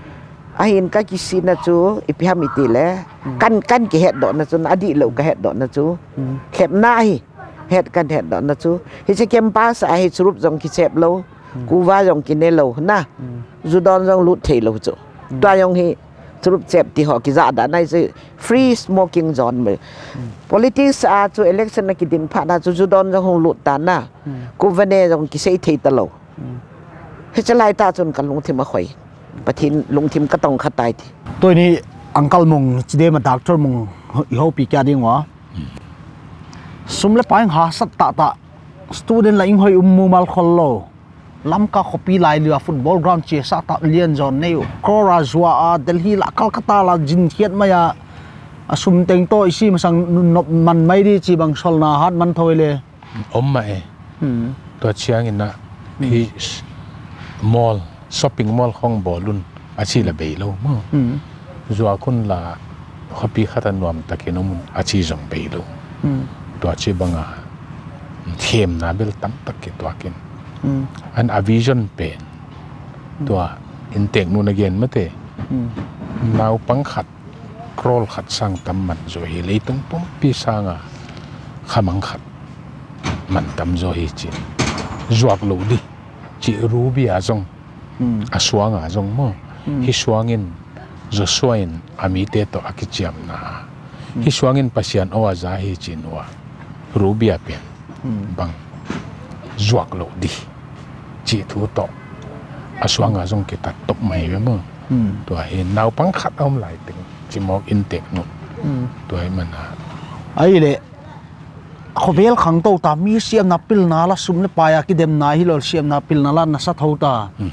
Speaker 3: Ahin ka kisi na chu ipiham iti le. Kan ki het do na chun adi lo ka het do na chu. Khep na hi. Het kan het do na chu. Hi se kem pa sa hi churup jong ki sep lo. Ku wa jong ki ne lo na. Ju don jong lut thei lo chu. ตัวยังฮีสรุปเจ็บที่หอกิจาดานในfree smoking zone เลย politics จู่ election นักกินผ่านจู่ดอนจะคงหลุดตาหน้ากูวันนี้จะกิเสยทีตลอดเฮ้ยจะไล่ตาจนกันลงทีมาข่อยปะทินลงทีมก็ต้องขัดตายที
Speaker 1: ตัวนี้อังคัลมงจีเดมาดักทอร์มงอีโฮปีแกดิ้งวะสมเล็บไปหาสัตตะ student ละอิงหอยมูมัลคอลโลลำกาขปีลายเรือฟุตบอลกราวน์เชียร์ตะเลียนจอนนี่โคราชัวเดลฮีละคัลคัตตาละจินเทียดมายาสุมเต็งโตอิซีมาสังนบมันไม่ดีจีบังชลนาฮัดมันทอยเลย
Speaker 2: มาตัวเชียงอินนะที่มอลช้อปปิ้งมอลของบอลลุนอาชีละเบลล์มั้งจัวคนละขปีขัดนวมตะเกียนมุนอาชีจงเบลล์ตัวอาชีบังอาเทียมนาเบลตั้มตะเกียตัวกินอันอวิชั่นเป็นตัวอินเทคโนโลยีมาเตะนาวปังขัดครอลขัดสังตำมันโจฮิเลยตั้งปุ่มปีสังอ่ะขมังขัดมันตำโจฮิจิจวกโลดีจิรูบีอาจงอาสวงอาจงมั้งฮิสวงินจะสวยนอามิเตตัวอากิจยมนะฮิสวงินปัศยันอวาจาฮิจินวะรูบีอาเป็นบังจวกโลดีจีทูโตอาสวงอาจงกิตัดตบไม่ไว้มั้งตัวเห็นนาวปังขัดเอาไหลตึงจิมอกอินเทคโนตัวให้มัน
Speaker 1: ไอ้เละเขาเวลขังโตตามีเสียมนับปิลนาละซุ่มเลปายากิเดมนาฮิโลเสียมนับปิลนาละนัสเท่าตา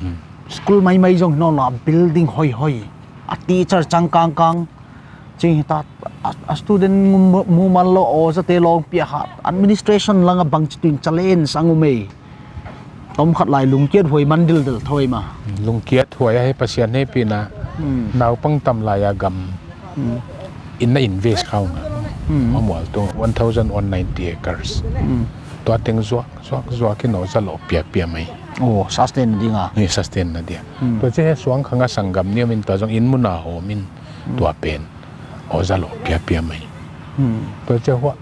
Speaker 1: school mai jong no la building hoi a teacher kang ching ta a student mu man lo o za te long pia hat administration langa bang chiting challenge angumei tom khat lai lungkiat hoi man dil thoi ma
Speaker 2: lungkiat hoi hai pasian he pina naw pang tam la ya gam in na invest khau nga amwal to 1190 acres to ateng zwa ki no za lo pia mai
Speaker 1: oh sustain dinga
Speaker 2: ni sustain na dia to che suang khanga sangam ni min ta jong in muna ho min to pen o za lo pia mai to che wa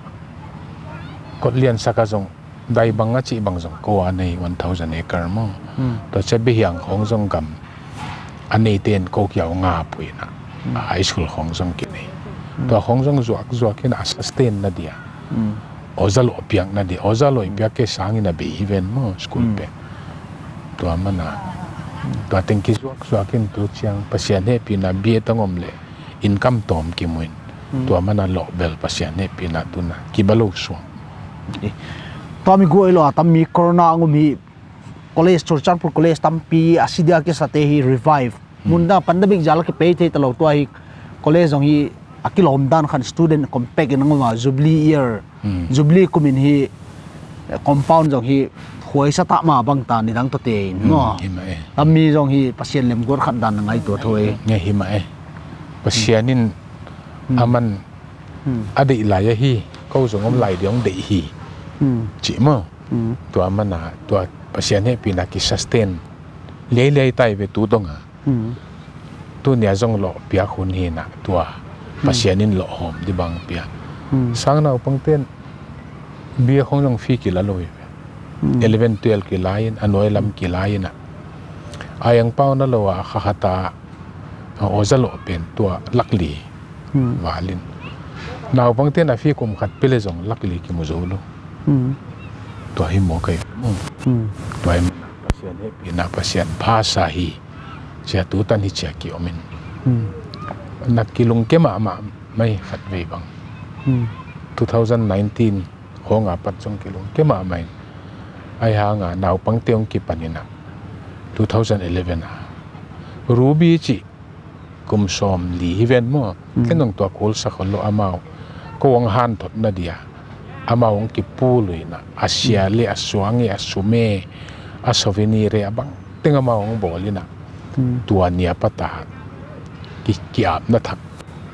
Speaker 2: ko lian saka jong dai banga chi bang jong ko anei 1000 acre mo to che bi hiang khong jong gam anei ten ko kyau nga puina high school khong jong ki nei to khong jong zuak kin a sustain na dia ozalo piang na di ozalo impia ke sangi na be even mo school pe to amana to atenki zuak kin tu chiang pasian he pina bie tangom le income tom ki muin to amana lo bel pasian he pina tuna kibalo so
Speaker 1: to mi go ilo tammi corona ngumi college Churchanpur college tampi asidia ke sate hi revive munda pandemic jal ke pe the talo to hi college ong hi akilom dan khan student compact in ngoma jubilee year jubilee kumin hi compound jong hi huai sa ta ma bang ta ni dang to te no tammi jong hi pasien lem gor khat dan ngai to thoi
Speaker 2: nge hi ma e pasianin aman adi la ya hi ko jong om lai diong de hi chi mo to amana to pasian he pina ki sustain le tai ve tu donga tu nia jong lo pia khun hi na tua pasianin lo hom di bang pia sang na upang ten bia khong jong fi ki la loi 11 12 ki lain anoi lam ki lain ayang pau na lo a khata ozalo pen tua lakli walin na upang ten a fi kum khat pele jong lakli ki mu zolo to hi mo kai to ai pasian he pina pasian phasa hi sia tu tan hi cha ki omin nakilung ke ma mai khat ve bang 2019 honga pat jong kilung ke ma mai ai ha nga naw pang teong ki panina 2011 ruby chi kum som li hiven mo kenong to kol sa kholo amao ko wang han thot na dia amao ki puluina asia le aswangi asume asovenire abang tenga maong bolina tuania pata ki ap na thak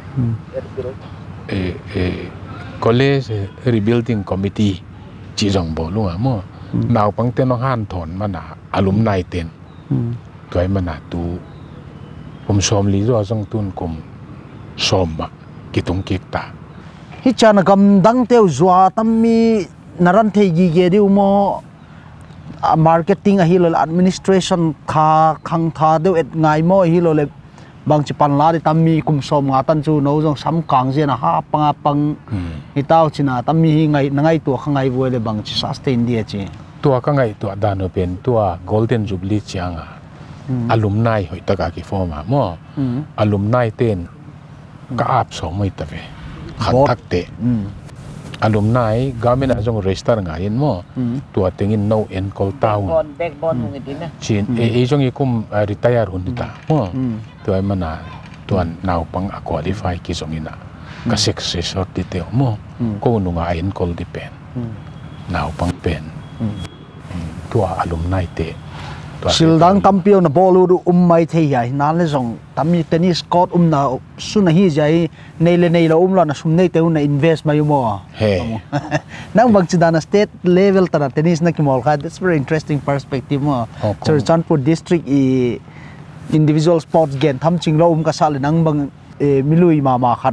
Speaker 2: college rebuilding committee chi jong bo lunga mo naw pang ten han thon mana alumni ten toy mana tu som li zo jong tun kum som ba kitung kik ta
Speaker 1: hi chana gam dang teu zwa tammi naran thei gi ge diu mo marketing a hilol administration kha khang tha deu et ngai mo hilol bang chipan la di tammi kum som nga tan chu no jong sam kang je na ha panga pang hitau china tammi hi ngai tu khangai voi le bang chi sustain dia chi
Speaker 2: tua ka ngai tua dano pen tua golden jubilee chianga alumni hoi taka ki forma mo alumni ten ka ap so moi ta ve khatak te alumni government ajong register nga yin mo tua tengin no en call town
Speaker 3: backbone ngidina
Speaker 2: chin e jong ikum retire hunita mo tuai mana tuan naw pang a qualify ki zongina ka successor ti te mo ko nunga en call depend naw pang pen tua alumni te
Speaker 1: sildang kampion na bolu mai thei ai nan le jong tammi tennis court na suna hi jai nei lo la na sum nei te na invest mai mo
Speaker 2: he
Speaker 1: nang bang chidana state level ta tennis na ki mol kha that's very interesting perspective mo Churchanpur district individual sports game tham ching lo ka sal nang bang milui ma khat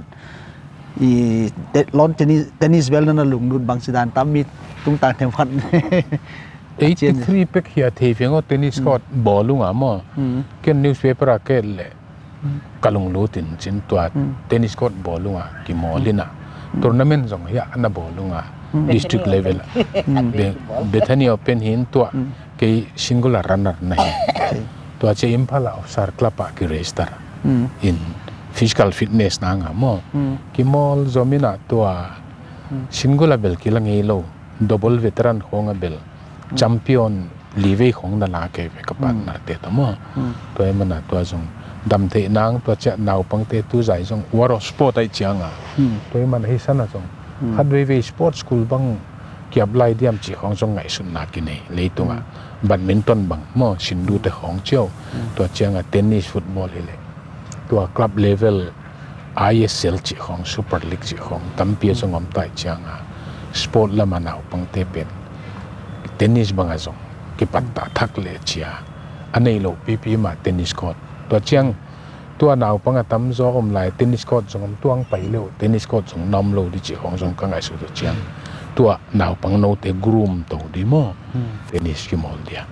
Speaker 1: lon tennis well na lung dut bang chidan tammi tung tang them khat
Speaker 2: 83 pek hiya thei fengo tennis court bolunga mo ken newspaper a ke le kalung lutin chin tua tennis court bolunga ki molina tournament jong ya na bolunga district level Bethany open hin tua ke singular runner na hi tua che impala officer club a ki register in physical fitness na nga mo ki mol zomina tua singular bel ki lang lo double veteran honga bel champion ลีเวของนั่นละเก็บกับบ้านนั่นเตะตั้มตัวมันน่ะตัวส่งดำเทนางตัวเจ้าหนาวปังเตะตัวใจส่งวอร์สปอร์ตไอเจียงอ่ะตัวมันให้สนะส่งฮัดเวสปอร์ตสคูลบังเก็บไล่เดียมจีของส่งไงสุดนักกินเลยเลยตัวแบดมินตันบังมั่วสินดูแต่ของเจ้าตัวเจียงอ่ะเทนนิสฟุตบอลเลยตัวคลับเลเวล ISL จีของซูเปอร์ลีกจีของตั้มเปียส่งอมไตเจียงอ่ะสปอร์ตละมันหนาวปังเตะเป็นเทนนิสบังอ่ะส่งกิปัตตาทักเลยเชียอันนี้เราปีมาเทนนิสคอร์ตตัวเชียงตัวหนาวปังตั้มโซอมไลเทนนิสคอร์ตส่งตัวงไปเร็วเทนนิสคอร์ตส่งน้ำโลดิจิของส่งกังไงสุดตัวเชียงตัวหนาวปังโนเตกรูมตัวดีมั้งเทนนิสกี่โมงเดีย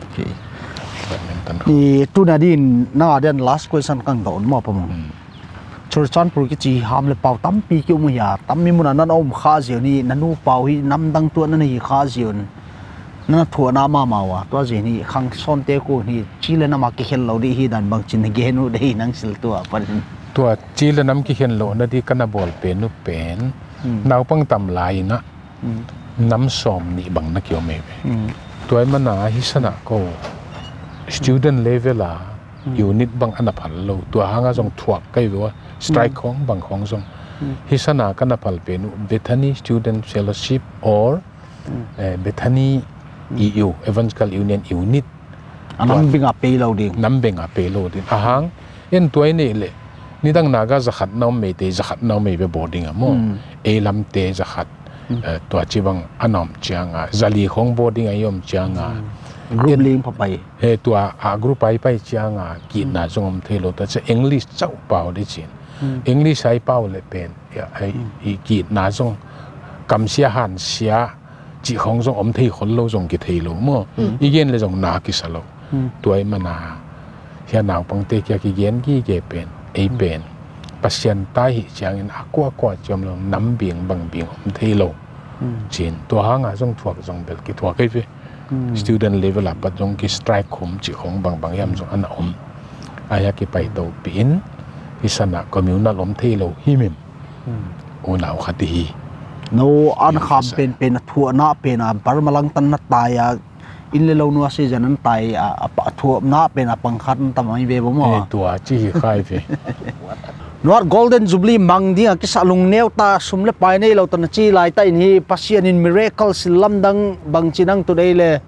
Speaker 1: นี่ตัวนาดินน่าเดิน last question กังโดนมาประมาณชุดชั้นปลุกจีหามเลยเป่าตั้มปีกิ้วมือยาตั้มมีมุนันนั่นอมข้าเสียวนี่นั่นนูเป่าฮีน้ำดังตัวนั่นฮีข้าเสียวนั่นถั่วน้ำมาวะตัวจีนี่ขังซ้อนเตกูนี่จีเลน้ำมาเขียนเราดีฮีดันบางจินเกนูดีนังสิลตัวปัน
Speaker 2: ตัวจีเลน้ำเขียนเรานั่นที่กันบอลเป็นนุเป็นนาวปังตั้มลายนะน้ำส้มนี่บางนักเกี่ยวไม่ตัวมันน่าฮิสนะก็ student level ละอยู่นิดบางอันดับพันเราตัวหางจงถั่วใกล้ว่า strike ของบางของจงฮิสนะกันพันเป็น Bethany Student Fellowship or Bethany EU Evangelical Union Unit
Speaker 1: น้ำเบ่งอาเปโลดิ้ง
Speaker 2: น้ำเบ่งอาเปโลดิ้งหางเอ็นตัวนี้เลยนี่ตั้งนาก็จะขัดน้ำไม่เตะจะขัดน้ำไม่ไปบอดิ้งอ่ะมั้งลำเตะจะขัดตัวจีบังอันน้ำเจียงอ่ะจะลีของบอดิ้งยอมเจียงอ่ะ
Speaker 1: กรุ๊ปลิงพอไป
Speaker 2: ตัวกรุ๊ปไปเจียงอ่ะกินน่าจงเทโลแต่จะอังกฤษเจ้าเป่าได้จริงอังกฤษใช้เป่าเลยเป็นกินน่าจงกำเสียหันเสียจีของจงเทคนโลจงกิเทโลมั้งอีกอย่างเลยจงนากิสโลตัวมันน่าเฮียหนาวปังเตะกี่เย็นกี่เก็บเป็นเป็นปัสยันตายเจียงอักว่าจำลองน้ำเบียงบางเบียงเทโลจีนตัวหางจงถั่วจงเบลกิถั่วกี่เวstudent level ปัจจุบันกิสไตรค์คุมจีของบางยามจงอันอายากิไปตัวปีนฮิสนะก็มีอุณหภูมิเทโลหิมิมอุณหภูมิขัดดี
Speaker 1: โนอันขามเป็นถั่วน้าเป็นบาร์มาลังตันนัดตายอินเลโลนัวซีจันนั้นตายถั่วน้าเป็นปังคันทำไมเบบมั้ง
Speaker 2: ตัวจีใครเฟ
Speaker 1: นวด Golden Jubilee มังดิ้งกิสลุงเนียวตาสมเลไปนี่เราตอนจีไลต์นี่พัศยัน miracle สิลำดังบางจีนังตัวได้เลย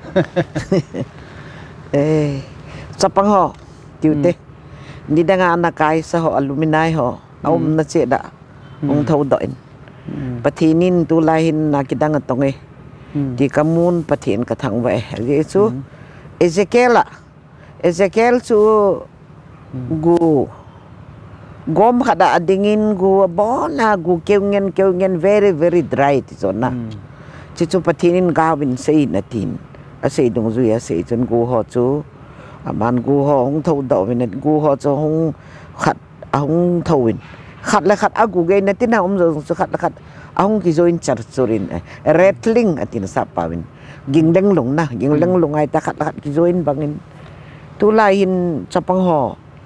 Speaker 3: สับปังห่อติวเตนี่ดังอาณาไกสห่ออลูมิเนียห่อเอาหน้าเจดะองเท่าดอยปะทีนินตุลาหินนักดังตรงนี้ที่กำมุนปะทีนกระทั่งไว้เยซูเอเซเกลซูกูgom kada adingin gu bona gu keungen very very dry ti zona chichu patinin gawin sei natin asei dong zu ya sei chun gu ho chu aman gu ho hong thau do win gu ho chu hong khat hong thawin khat la khat agu ge natin na zo khat la khat ahong ki join char churin rattling atin sa pawin gingdeng lung ai ta khat ki join bangin tulai hin chapang ho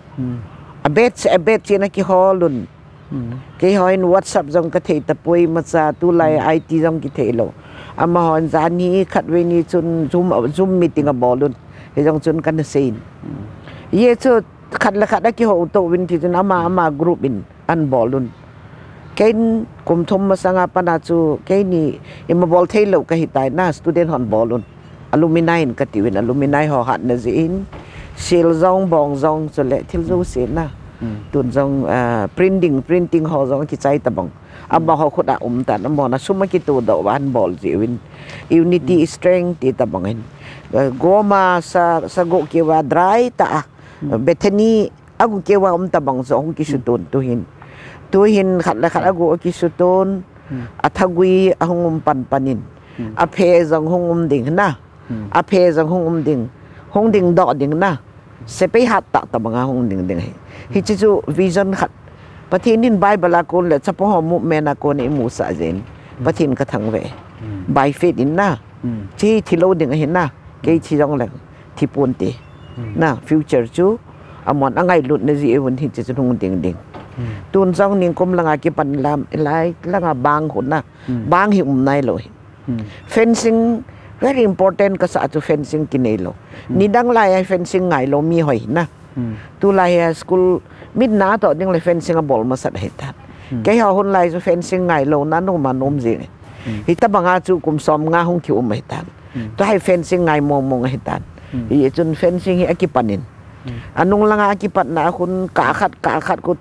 Speaker 3: a bet china ki holun ke hoin whatsapp jong ka thei ta poi ma cha tu lai it jong ki thei lo ama hon zani khat we ni chun zoom meeting a bolun he jong chun kan sein ye chu khat la khat ki ho to win thi chun ama group in an bolun ken kum thom ma sanga pana chu ke ni im bol thei lo ka hitai na student hon bolun alumni ka ti win alumni ho hat na zin sil zong bong zong so le thil zo sin na tun zong printing ho zong ki chai ta bong aba ho khoda ta na mo na suma ki tu do ban bol ji win unity strength ti ta bong in goma sa go ki wa dry ta Bethany agu ki wa ta bong zong ki sutun tu hin khat la khat agu ki sutun athagui ahong panin a phe zong hong ding na a phe zong hong ding hong ding do ding na se pe hat ta banga hong ding hi chu vision khat pathin bible la kon le chapo mu mena kon e mu sa zen pathin ka thang ve by faith in na chi thilo ding hin na ke chi jong le thi pon te na future chu amon angai lut na ji evun hi chu hong ding tun jong ning kom langa ki pan lam lai langa bang hun na bang hi nai lo fencing very important ka sa ato fencing kinelo nidang lai fencing ngai lo mi hoi na tu lai school mid na to ding lai fencing a ball masat hetan ke ha hun lai so fencing ngai lo na no manom ji hita banga chu kum som nga hung ki um hetan to hai fencing ngai mong hetan i chun fencing hi akipanin anung langa akipat na kun ka khat ko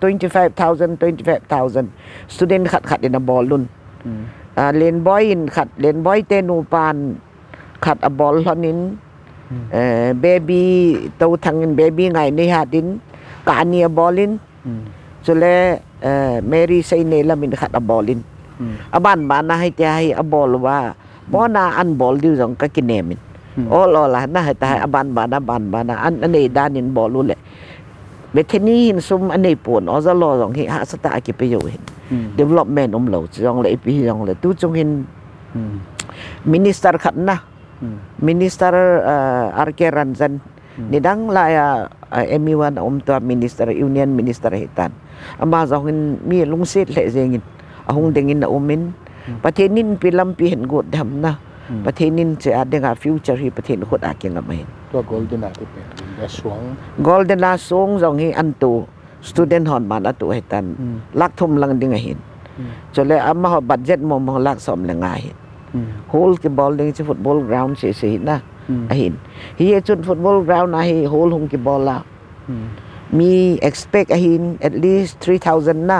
Speaker 3: 25,000 student khat in a ball lun len boy in khat len boy te nu pan khat a ball honin baby to thangin baby ngai ni hadin ka ni a ballin chule Mary say nela min khat a ballin aban ba na hai te hai a ball wa bo na an ball du jong ka kinemin all na hai ta aban ba na an nei danin ball lu le beteni hin sum an nei pon o za lo jong hi ha sta ki pe yo hin development lo jong le pi jong le tu jong hin minister khat na minister RK Ranjan nidang la emiwan to minister union minister hitan ama jong hin mi lung set le jengin ahung dengin na umin pathenin pilam pi hen god dham na pathenin che adenga future hi pathen khot a kenga mai
Speaker 2: to golden a te la suang
Speaker 3: golden la song jong hi antu student hon man atu hetan lak thum lang ding a hin chole amma ho budget mo lak som le nga hin whole ke ball ding che football ground se na a hin hi chun football ground a hi whole hung ke ball la mi expect a hin at least 3,000 na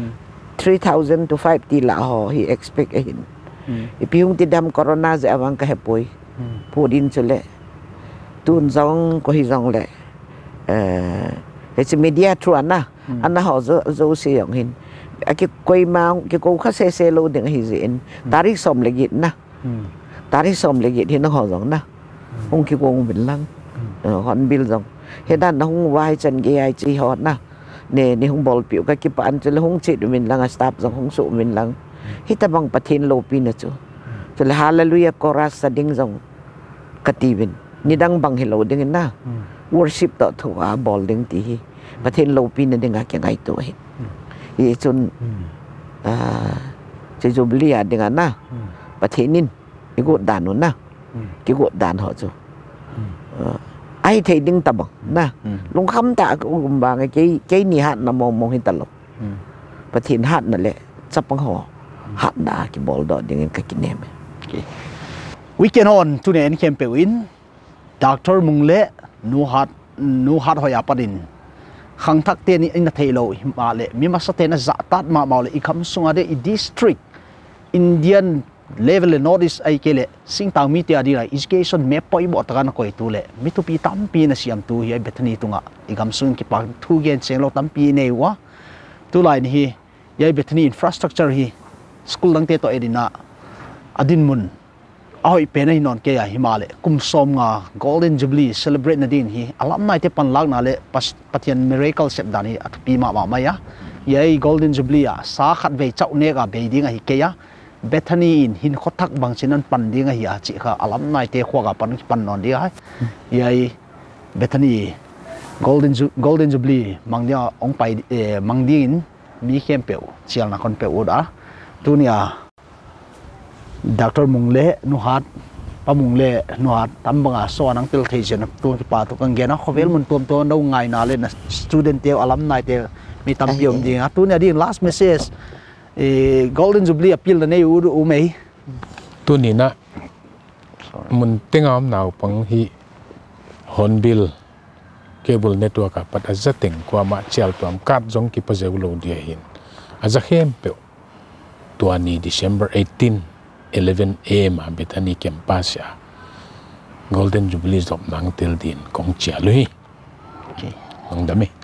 Speaker 3: 3,000 to 5 ti la ho hi expect a hin ipi hung ti dam corona ze awang ka hepoi pudin chule tun zong ko hi zong le it's media tru ana ho zo se yong hin aki koi ma ki ko kha se lo ding hi zin tarik som le git na tarik som le git hin ho zong na hung ki ko bin lang hon bil zong hedan na hung wai chan ge ai chi hot na ni hung bol piu ka ki pan chule hung chi min lang staff zong hung su min lang hita bang pathin lo pi na chu chule hallelujah chorus sa ding zong katibin nidang bang hello ding na worship to thua bol ding ti pathin lo pi na ding a kyang ai to hi i chun che jubilee a ding na pathinin i go dan no na ki go dan ho chu ai thei ding ta bang na lung kham ta ko gum ba ngai ke ni hat na mo hin ta lo pathin hat na le chapang ho hat da ki bol do ding ka kinem
Speaker 1: weekend on tu ne en kem pe win Dr. Mungle nu hat hoya padin khang thak te ni in thei lo ma le mi ma sa te na za tat ma ma le ikham sunga de i district Indian level in notice ai kele sing tang mi te adi ra education map poi bo ta na koi tu le mi tu pi tam pi na siam tu hi bethani tunga igam sung ki pa thu gen cheng lo tam pi nei wa tu lai ni hi yai bethani infrastructure hi school lang te to edina adin mun ahoi pe na hinon ke ya himale kum som nga golden jubilee celebrate na din hi alam nai te pan lag na le pathian miracle sep dani at pi ma ya yai golden jubilee a sa khat ve chau ne ga be ding hi ke ya bethany in hin khothak bang chinan pan ding hi a chi kha alam nai te khwa ga pan non dia yai bethany golden jubilee mangdia ong pai mangdin mi khem peu chial na kon peu da tunia Dr. Mungle nuhat pamungle nuhat tambanga so nang tel thei chen tu pa tu kang gena khovel mun tom to no ngai na le na student te alumni te mi tam piom ding tu ne din last message golden jubilee appeal na nei u mei
Speaker 2: tu ni na mun tengam naw pang hi honbil cable network a pat azateng kwa ma chel tuam kat jong ki pajeulo dia hin aza khem pe tuani December 18 11 am a Bethany campus ya golden jubilee job nang tel din kong chia lui okay ang dami